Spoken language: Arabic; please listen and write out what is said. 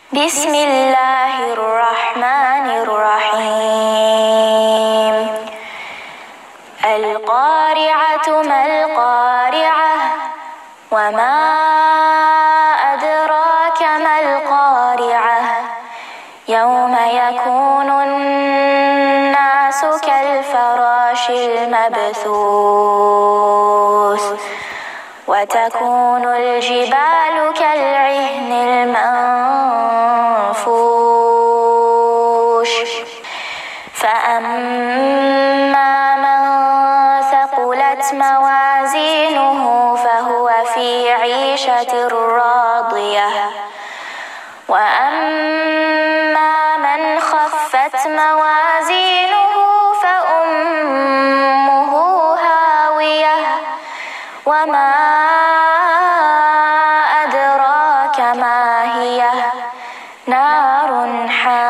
Bismillahirrahmanirrahim. Al-qari'atu mal-qari'ah, wa ma adraka mal-qari'ah, yawma yakunun nasu kal-farashil mabthus, wa takunul jibalu kal-'ihnil manfush, فأما من ثقلت موازينه فهو في عيشة راضية، وأما من خفت موازينه فأمه هاوية، وما أدراك ما هي، نار حامية.